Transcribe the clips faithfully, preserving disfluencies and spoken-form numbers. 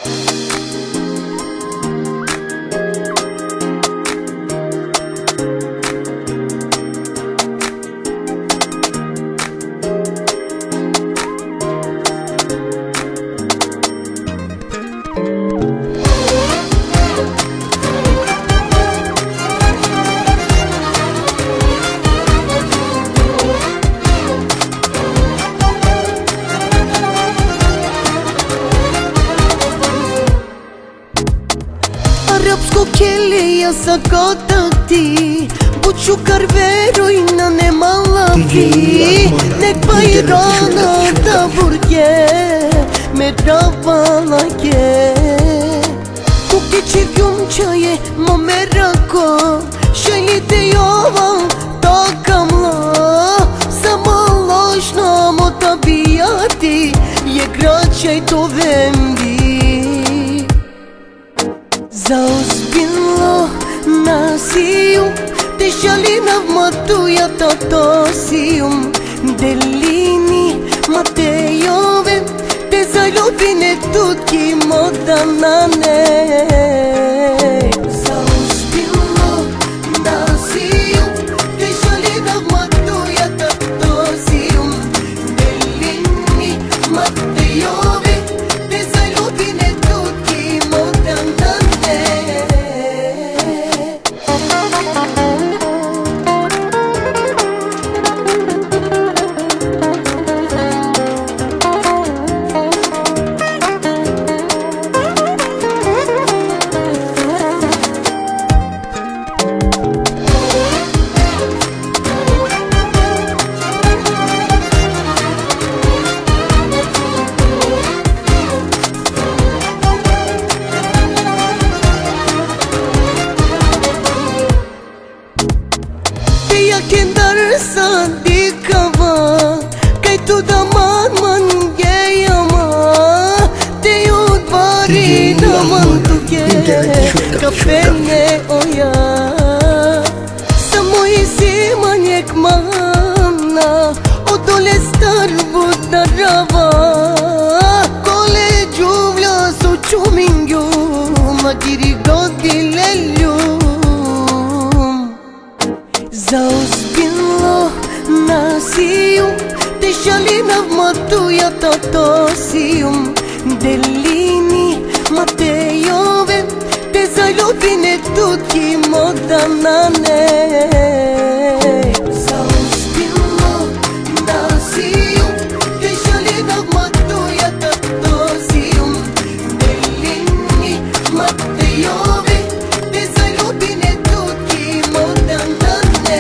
Arapsko kelleja sa katakti Buçu karveroj na ne malavi Nek bajrana ta burge Me dravalake Kuki qirgjum qaje ma merako Shenjite jova ta kamla Sa malashna mo tabijati Je graçaj to vendi Za ozbiljno nasijum Te šalina v matuja tatosijum Delini Matejove Te zaljubine tutki modanane Za ozbiljno nasijum Te šalina v matuja tatosijum Delini Matejove Te zaljubine tutki modanane Kendar sa di kava Kaj tu da man man gejama Te jut bari da man tuke Ka pene oja Sa moj si manjek mana O dole star bud da rava Kole gjuvla su qumingju Ma diri godi lelju Za ozbiljno nasijum Te šalina v matuja tatosijum Delini Matejove Te zaljubine tutki modanane Za ozbiljno nasijum Te šalina v matuja tatosijum Delini Matejove Te zaljubine tutki modanane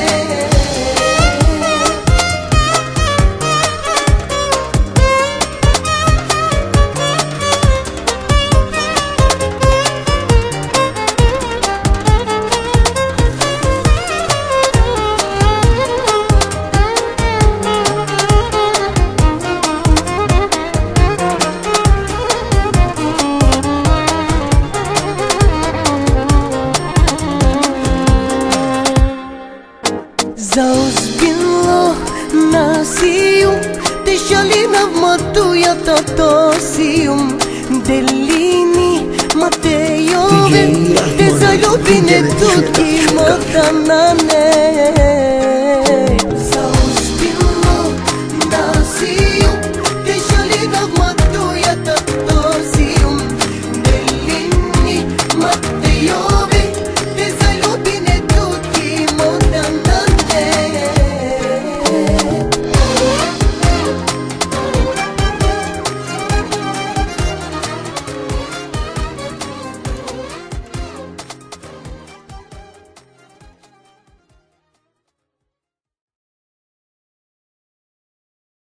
Za ozbiljno nasijum Te šalina v matuja tatosijum Delini Matejove Te zaljubine tutki modanane